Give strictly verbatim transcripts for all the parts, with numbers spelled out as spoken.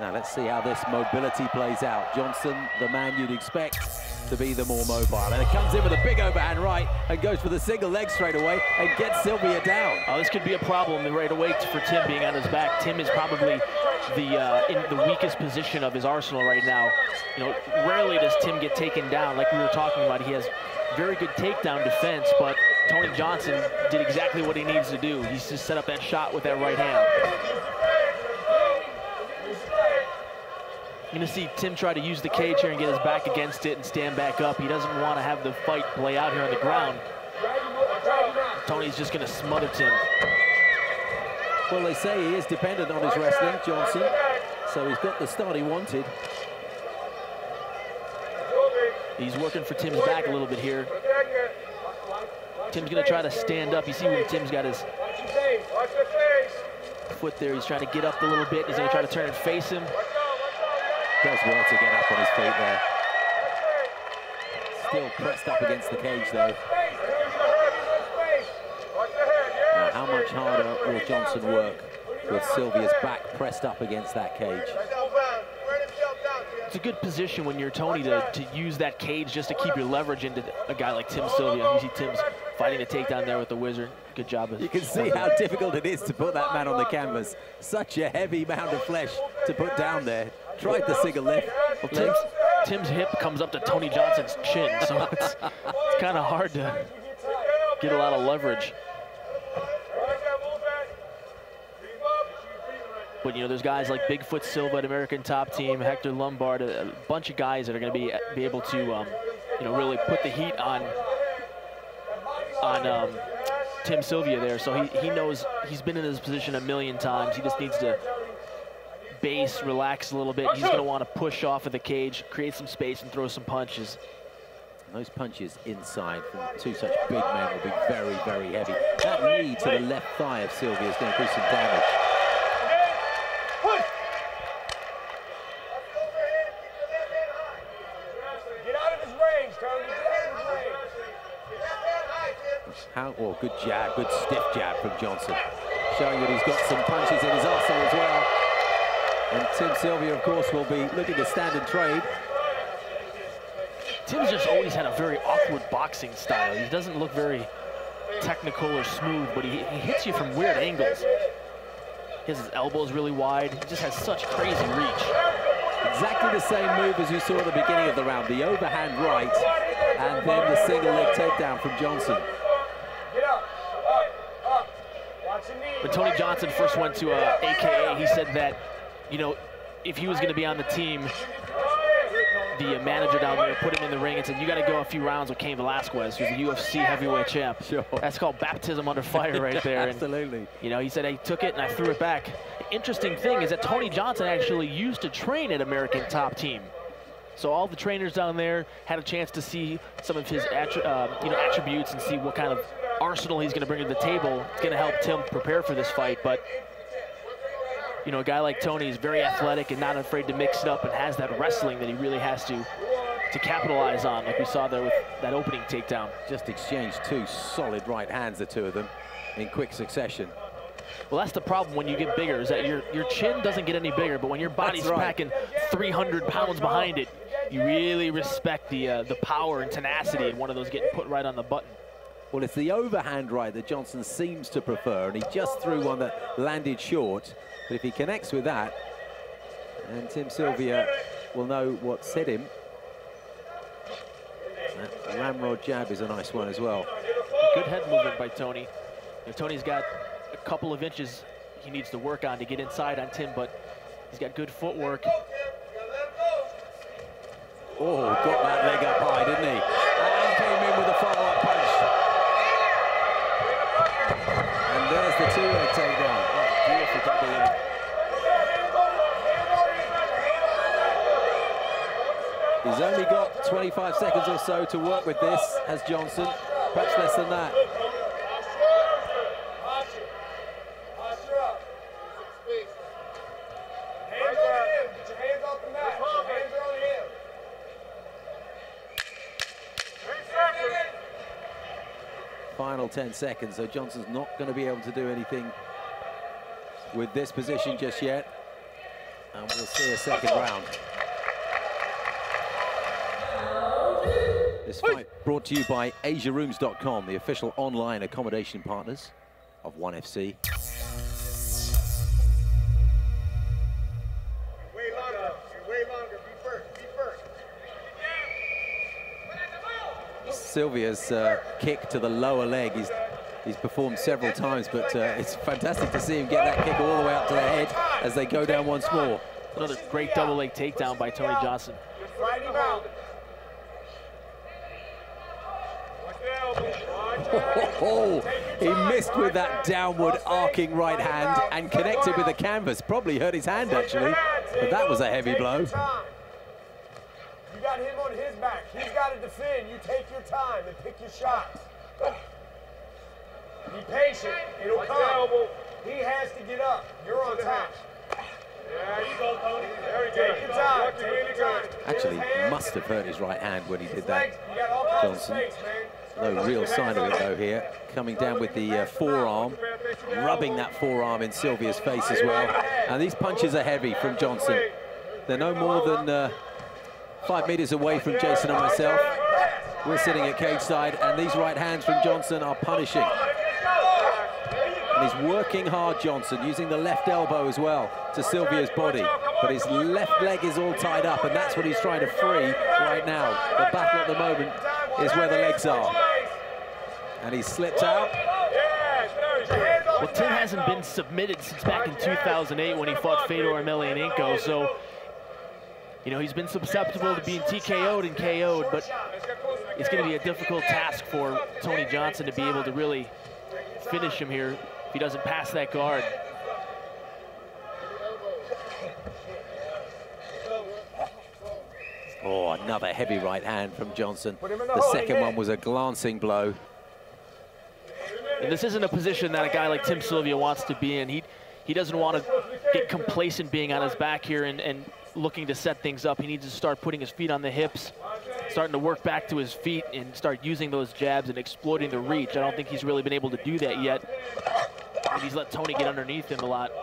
Now let's see how this mobility plays out. Johnson, the man you'd expect to be the more mobile. And it comes in with a big overhand right and goes for the single leg straight away and gets Sylvia down. Oh, this could be a problem right away for Tim being on his back. Tim is probably the uh, in the weakest position of his arsenal right now. You know, rarely does Tim get taken down. Like we were talking about, he has very good takedown defense, but Tony Johnson did exactly what he needs to do. He's just set up that shot with that right hand. You're gonna see Tim try to use the cage here and get his back against it and stand back up. He doesn't want to have the fight play out here on the ground. Tony's just gonna smother Tim. Well, they say he is dependent on his wrestling, Johnson, so he's got the start he wanted. He's working for Tim's back a little bit here. Tim's gonna try to stand up. You see when Tim's got his foot there, he's trying to get up a little bit. He's gonna try to turn and face him. Does well to get up on his feet there. Still pressed up against the cage though. Now, how much harder will Johnson work with Sylvia's back pressed up against that cage? It's a good position when you're Tony to, to use that cage just to keep your leverage into a guy like Tim Sylvia. You see Tim's fighting the takedown there with the Wizard. Good job. You can see how difficult it is to put that man on the canvas. Such a heavy mound of flesh to put down there. Tried the single lift. Well, Tim's, Tim's hip comes up to Tony Johnson's chin, so it's, it's kind of hard to get a lot of leverage. But, you know, there's guys like Bigfoot Silva at American Top Team, Hector Lombard, a, a bunch of guys that are going to be be able to, um, you know, really put the heat on on um, Tim Sylvia there. So he, he knows he's been in this position a million times. He just needs to base, relax a little bit. He's going to want to push off of the cage, create some space, and throw some punches. Those punches inside from two such big men will be very, very heavy. That knee to the left thigh of Sylvia is going to do some damage. How, oh, good jab, good stiff jab from Johnson, showing that he's got some punches in his arsenal as well. And Tim Sylvia, of course, will be looking to stand and trade. Tim's just always had a very awkward boxing style. He doesn't look very technical or smooth, but he, he hits you from weird angles. He has his elbows really wide. He just has such crazy reach. Exactly the same move as we saw at the beginning of the round. The overhand right, and then the single leg takedown from Johnson. When Tony Johnson first went to uh, A K A, he said that, you know, if he was going to be on the team, the uh, manager down there put him in the ring and said, you got to go a few rounds with Cain Velasquez, who's the U F C heavyweight champ. Sure. That's called baptism under fire right there. Absolutely. And, you know, he said, I took it and I threw it back. The interesting thing is that Tony Johnson actually used to train at American Top Team. So all the trainers down there had a chance to see some of his attri uh, you know, attributes and see what kind of arsenal he's going to bring to the table. It's going to help Tim prepare for this fight. But, you know, a guy like Tony is very athletic and not afraid to mix it up and has that wrestling that he really has to to capitalize on, like we saw there with that opening takedown. Just exchanged two solid right hands, the two of them, in quick succession. Well, that's the problem when you get bigger, is that your, your chin doesn't get any bigger, but when your body's right. packing three hundred pounds behind it, you really respect the, uh, the power and tenacity in one of those getting put right on the button. Well, it's the overhand right that Johnson seems to prefer, and he just threw one that landed short. But if he connects with that, and Tim Sylvia will know what's hit him. That ramrod jab is a nice one as well. Good head movement by Tony. You know, Tony's got a couple of inches he needs to work on to get inside on Tim, but he's got good footwork. Oh, got that leg up high, didn't he? And came in with a follow-up punch. And there's the two-leg takedown. Oh, beautiful double leg. He's only got twenty-five seconds or so to work with this, has Johnson. Perhaps less than that. Final ten seconds, so Johnson's not going to be able to do anything with this position just yet. And we'll see a second round. This fight brought to you by Asia Rooms dot com, the official online accommodation partners of ONE F C. Way longer, way longer, be first, be first. Sylvia's uh, kick to the lower leg, he's, he's performed several times, but uh, it's fantastic to see him get that kick all the way up to the head as they go down once more. Another great double leg takedown by Tony Johnson. Right him out. Oh, he missed with that downward arcing right hand and connected with the canvas. Probably hurt his hand, actually, but that was a heavy blow. You got him on his back. He's got to defend. You take your time and pick your shots. Be patient. It'll come. He has to get up. You're on top. There you go, Tony. There you go. Take your time. Take your time. Actually, must have hurt his right hand when he did that, You got all kinds of Johnson. space, man. No real sign of it, though, here. Coming down with the uh, forearm, rubbing that forearm in Sylvia's face as well. And these punches are heavy from Johnson. They're no more than uh, five meters away from Jason and myself. We're sitting at cage side, and these right hands from Johnson are punishing. And he's working hard, Johnson, using the left elbow as well to Sylvia's body. But his left leg is all tied up, and that's what he's trying to free right now. The battle at the moment is where the legs are. And he slipped out. Well, Tim hasn't been submitted since back in two thousand eight when he fought Fedor Emelianenko, so, you know, he's been susceptible to being T K O'd and K O'd, but it's going to be a difficult task for Tony Johnson to be able to really finish him here if he doesn't pass that guard. Oh, another heavy right hand from Johnson. The second one was a glancing blow. And this isn't a position that a guy like Tim Sylvia wants to be in. He he doesn't want to get complacent being on his back here and, and looking to set things up. He needs to start putting his feet on the hips, starting to work back to his feet and start using those jabs and exploiting the reach. I don't think he's really been able to do that yet. And he's let Tony get underneath him a lot.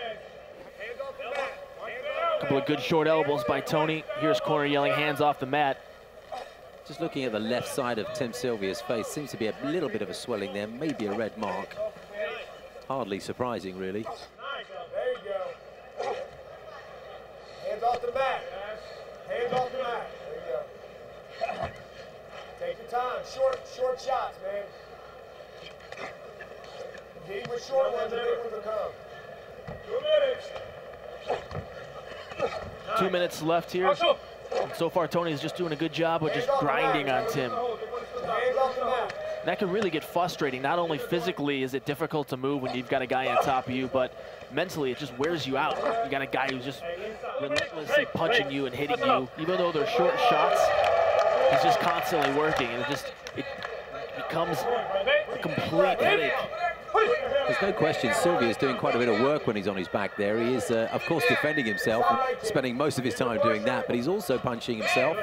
A couple of good short elbows by Tony. Here's corner yelling, hands off the mat. Just looking at the left side of Tim Sylvia's face, seems to be a little bit of a swelling there, maybe a red mark. Hardly surprising, really. There you go. Hands off the mat. Hands off the mat. There you go. Take your time. Short, short shots, man. Lead with short ones, the big ones will come. Two minutes. Two minutes left here. And so far, Tony is just doing a good job of just grinding on Tim. That can really get frustrating. Not only physically is it difficult to move when you've got a guy on top of you, but mentally it just wears you out. You got a guy who's just relentlessly punching you and hitting you. Even though they're short shots, he's just constantly working, and it just it becomes a complete headache. There's no question Sylvia is doing quite a bit of work when he's on his back there. He is, uh, of course, defending himself and spending most of his time doing that, but he's also punching himself.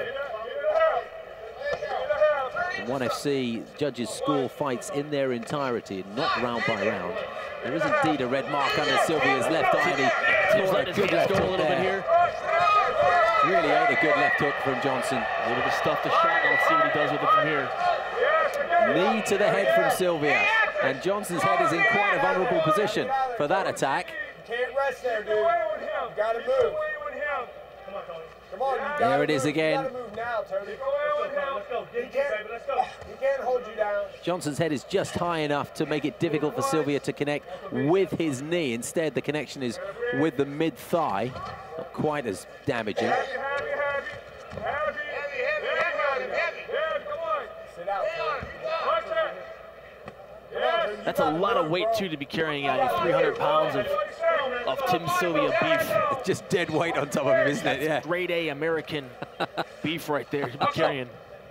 And ONE F C judges score fights in their entirety, not round by round. There is indeed a red mark under Sylvia's left eye. He He's letting his hands go a little bit here. Really ate a good left hook from Johnson. A little bit stuff the shot, and let's see what he does with it from here. Knee to the head from Sylvia. And Johnson's head is in quite a vulnerable position for that attack. You can't rest there, dude. You gotta move. Come on, you gotta There it is move. again. You gotta move now, Tony. Let's go. He can't, let's go. He can't hold you down. Johnson's head is just high enough to make it difficult for Sylvia to connect with his knee. Instead, the connection is with the mid-thigh. Not quite as damaging. Heavy, heavy, heavy. Heavy, heavy, heavy, heavy. Come on. Sit out, Tony. Watch that. That's a lot of weight, too, to be carrying on you. three hundred pounds of, of Tim Sylvia beef. It's just dead weight on top of him, isn't it? Yeah. Grade A American beef right there to be carrying.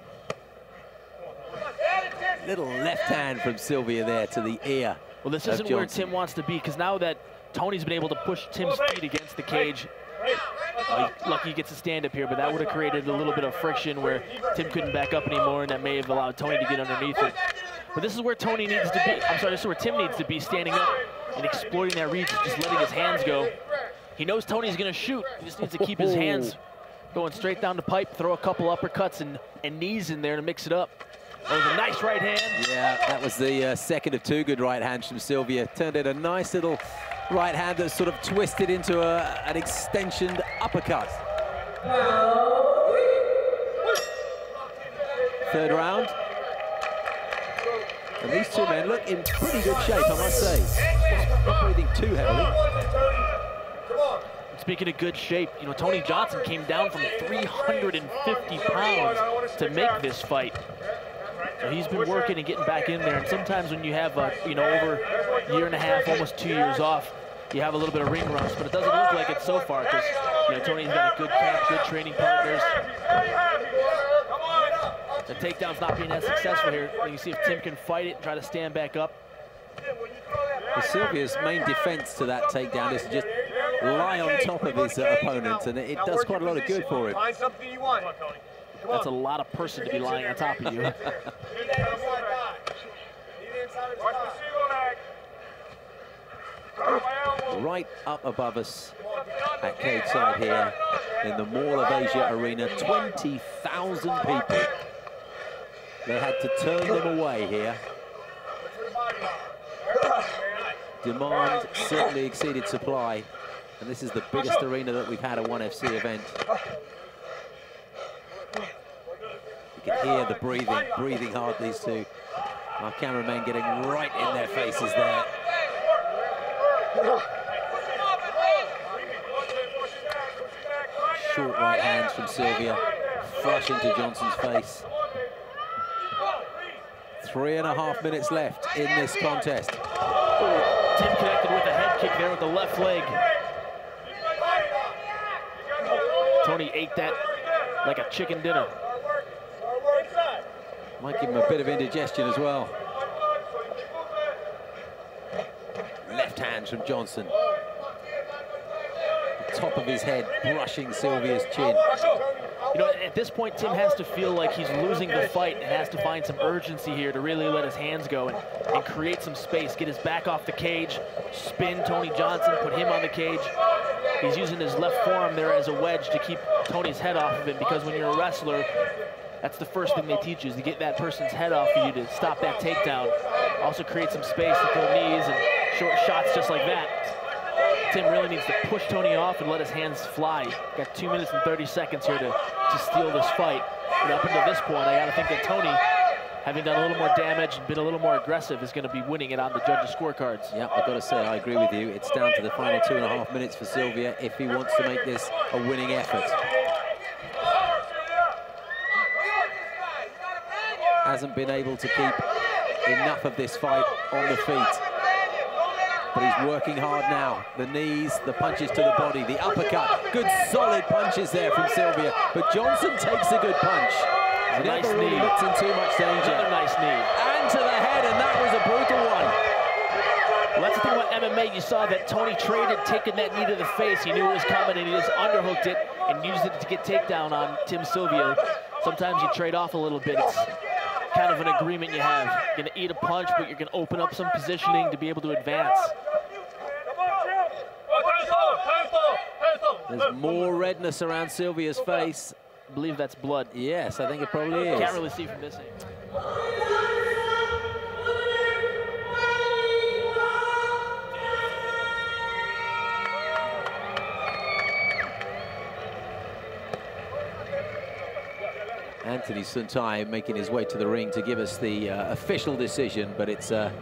Little left hand from Sylvia there to the ear. Well, this of isn't where Johnson. Tim wants to be, because now that Tony's been able to push Tim's feet against the cage, uh, he's lucky he gets a stand-up here, but that would have created a little bit of friction where Tim couldn't back up anymore, and that may have allowed Tony to get underneath it. But this is where Tony needs to be. I'm sorry, this is where Tim needs to be, standing up and exploiting that reach, just letting his hands go. he knows Tony's going to shoot. He just needs to keep his hands going straight down the pipe, throw a couple uppercuts and, and knees in there to mix it up. That was a nice right hand. Yeah, that was the uh, second of two good right hands from Sylvia. Turned in a nice little right hand that sort of twisted into a, an extensioned uppercut. Third round. And these two men look in pretty good shape, I must say. Not breathing too heavily. Speaking of good shape, you know, Tony Johnson came down from three hundred fifty pounds to make this fight. So he's been working and getting back in there. And sometimes when you have, a, you know, over a year and a half, almost two years off, you have a little bit of ring rust, but it doesn't look like it so far because, you know, Tony's got a good camp, good training partners. The takedown's not being as successful here. You can see if Tim can fight it and try to stand back up. Well, Sylvia's main defense to that takedown is to just lie on top of his uh, opponent, and it, it does quite a lot of good for him. Find something you want. That's a lot of person to be lying on top of you. Right up above us at cage side here in the Mall of Asia Arena, twenty thousand people. They had to turn them away here. Demand certainly exceeded supply, and this is the biggest arena that we've had a one F C event. You can hear the breathing, breathing hard, these two. Our cameramen getting right in their faces there. Short right hands from Sylvia, flush into Johnson's face. Three and a half minutes left in this contest. Oh, Tim connected with a head kick there with the left leg. Tony ate that like a chicken dinner. Might give him a bit of indigestion as well. Left hands from Johnson. The top of his head brushing Sylvia's chin. You know, at this point, Tim has to feel like he's losing the fight and has to find some urgency here to really let his hands go and, and create some space, get his back off the cage, spin Tony Johnson, put him on the cage. He's using his left forearm there as a wedge to keep Tony's head off of him, because when you're a wrestler, that's the first thing they teach you, is to get that person's head off of you to stop that takedown. Also create some space to throw knees and short shots just like that. Tim really needs to push Tony off and let his hands fly. Got two minutes and thirty seconds here to, to steal this fight. And up until this point, I gotta think that Tony, having done a little more damage and been a little more aggressive, is gonna be winning it on the judges' scorecards. Yeah, I've got to say, I agree with you. It's down to the final two and a half minutes for Sylvia if he wants to make this a winning effort. Hasn't been able to keep enough of this fight on the feet. But he's working hard now. The knees, the punches to the body, the uppercut. Good solid punches there from Sylvia. But Johnson takes a good punch. A Never nice really knee. looked in too much danger. Another nice knee. And to the head, and that was a brutal one. Well, that's the thing about M M A. You saw that Tony traded taking that knee to the face. He knew it was coming, and he just underhooked it and used it to get takedown on Tim Sylvia. Sometimes you trade off a little bit. It's kind of an agreement you have. You're gonna eat a punch, but you're gonna open up some positioning to be able to advance. There's more redness around Sylvia's face. I believe that's blood. Yes, I think it probably is. Can't really see from this angle. Anthony Suntai making his way to the ring to give us the uh, official decision, but it's uh,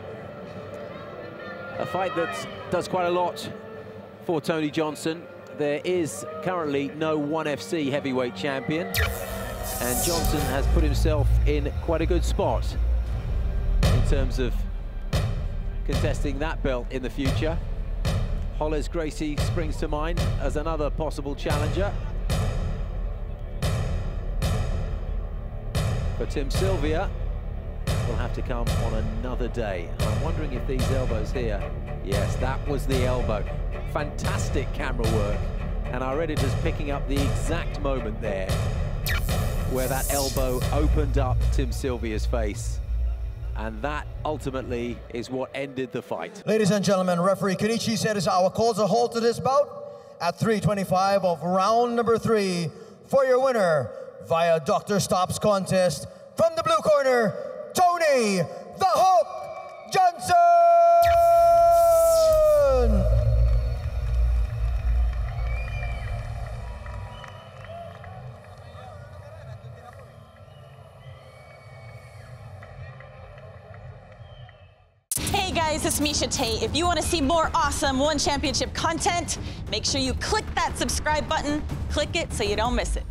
a fight that does quite a lot for Tony Johnson. There is currently no one F C heavyweight champion, and Johnson has put himself in quite a good spot in terms of contesting that belt in the future. Hollis Gracie springs to mind as another possible challenger. But Tim Sylvia will have to come on another day. I'm wondering if these elbows here, yes, that was the elbow. Fantastic camera work, and our editor's picking up the exact moment there where that elbow opened up Tim Sylvia's face, and that ultimately is what ended the fight. Ladies and gentlemen, referee K O T C said our calls a halt to this bout, at three twenty-five of round number three for your winner via Doctor Stops contest from the blue corner, Tony the Hook Johnson! Hey guys, it's Misha Tate. If you want to see more awesome One Championship content, make sure you click that subscribe button. Click it so you don't miss it.